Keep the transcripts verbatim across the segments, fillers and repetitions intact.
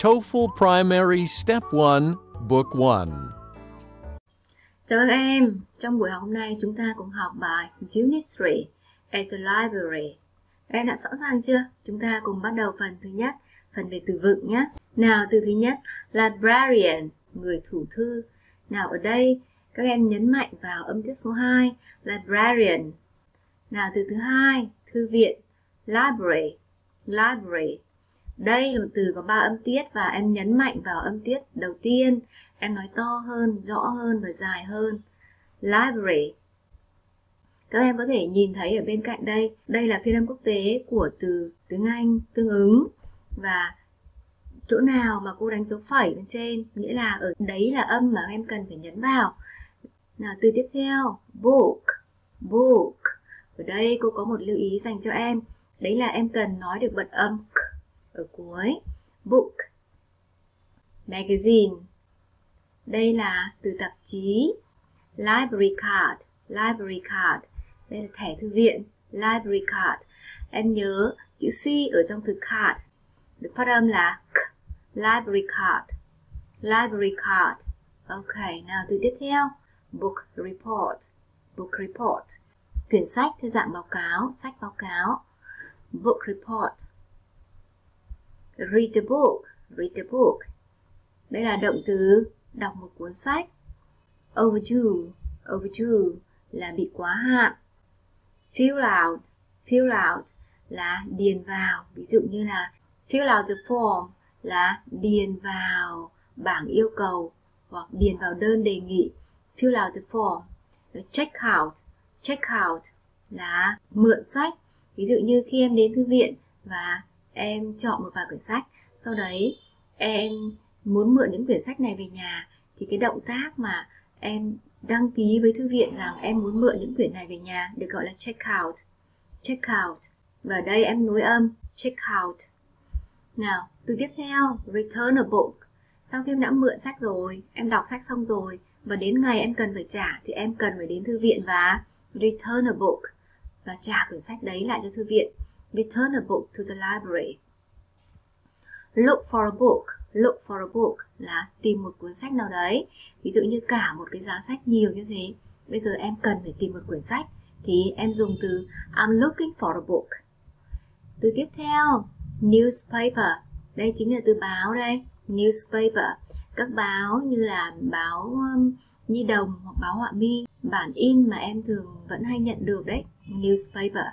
TOEFL Primary Step one, Book one. Chào các em, trong buổi học hôm nay chúng ta cùng học bài Unit ba as a Library. Các em đã sẵn sàng chưa? Chúng ta cùng bắt đầu phần thứ nhất, phần về từ vựng nhé. Nào, từ thứ nhất, librarian, người thủ thư. Nào, ở đây các em nhấn mạnh vào âm tiết số hai, librarian. Nào, từ thứ hai, thư viện, library, library. Đây là một từ có ba âm tiết và em nhấn mạnh vào âm tiết đầu tiên. Em nói to hơn, rõ hơn và dài hơn. Library. Các em có thể nhìn thấy ở bên cạnh đây, đây là phiên âm quốc tế của từ tiếng Anh tương ứng. Và chỗ nào mà cô đánh dấu phẩy bên trên, nghĩa là ở đấy là âm mà em cần phải nhấn vào. Nào, từ tiếp theo, book, book. Ở đây cô có một lưu ý dành cho em. Đấy là em cần nói được bật âm k ở cuối. Book. Magazine. Đây là từ tạp chí. Library card, library card. Đây là thẻ thư viện, library card. Em nhớ chữ C ở trong từ card được phát âm là k. Library card, library card. Ok, nào từ tiếp theo, book report, book report. Quyển sách theo dạng báo cáo, sách báo cáo. Book report. Read a book, read a book. Đây là động từ đọc một cuốn sách. Overdue, overdue là bị quá hạn. Fill out, fill out là điền vào. Ví dụ như là fill out the form là điền vào bảng yêu cầu hoặc điền vào đơn đề nghị. Fill out the form. Check out, check out là mượn sách. Ví dụ như khi em đến thư viện và em chọn một vài quyển sách, sau đấy em muốn mượn những quyển sách này về nhà, thì cái động tác mà em đăng ký với thư viện rằng em muốn mượn những quyển này về nhà được gọi là check out. Check out. Và ở đây em nối âm check out. Nào, từ tiếp theo, return a book. Sau khi em đã mượn sách rồi, em đọc sách xong rồi, và đến ngày em cần phải trả thì em cần phải đến thư viện và return a book, và trả quyển sách đấy lại cho thư viện. Return a book to the library. Look for a book. Look for a book là tìm một cuốn sách nào đấy. Ví dụ như cả một cái giá sách nhiều như thế, bây giờ em cần phải tìm một quyển sách thì em dùng từ I'm looking for a book. Từ tiếp theo, newspaper. Đây chính là từ báo đây. Newspaper. Các báo như là báo um, Nhi Đồng hoặc báo Họa Mi, bản in mà em thường vẫn hay nhận được đấy. Newspaper.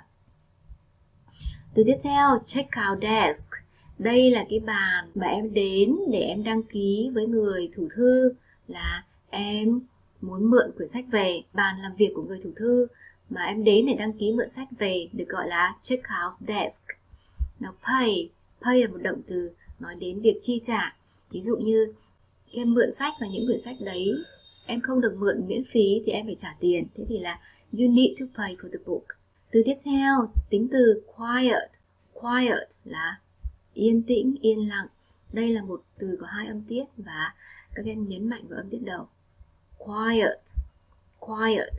Từ tiếp theo, check out desk. Đây là cái bàn mà em đến để em đăng ký với người thủ thư là em muốn mượn quyển sách về. Bàn làm việc của người thủ thư mà em đến để đăng ký mượn sách về được gọi là check out desk. Nào, pay. Pay là một động từ nói đến việc chi trả. Ví dụ như em mượn sách và những quyển sách đấy em không được mượn miễn phí thì em phải trả tiền. Thế thì là you need to pay for the book. Từ tiếp theo, tính từ quiet. Quiet là yên tĩnh, yên lặng. Đây là một từ có hai âm tiết và các em nhấn mạnh vào âm tiết đầu. Quiet, quiet.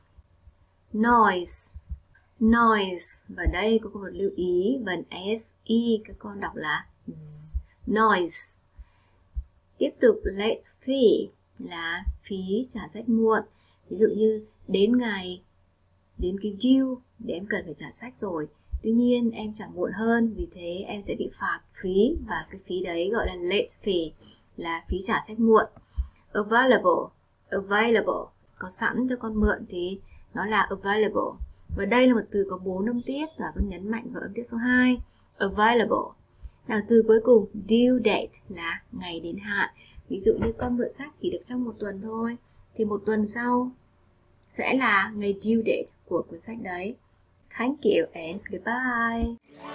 Noise, noise. Và đây có một lưu ý, vần s e các con đọc là z. Noise. Tiếp tục, late fee là phí trả sách muộn. Ví dụ như đến ngày, đến cái due để em cần phải trả sách rồi, tuy nhiên em trả muộn hơn, vì thế em sẽ bị phạt phí, và cái phí đấy gọi là late fee, là phí trả sách muộn. Available, available, có sẵn cho con mượn thì nó là available. Và đây là một từ có bốn âm tiết và con nhấn mạnh vào âm tiết số hai, available. Nào, từ cuối cùng, due date là ngày đến hạn. Ví dụ như con mượn sách chỉ được trong một tuần thôi, thì một tuần sau sẽ là ngày due date của cuốn sách đấy. Thank you and goodbye.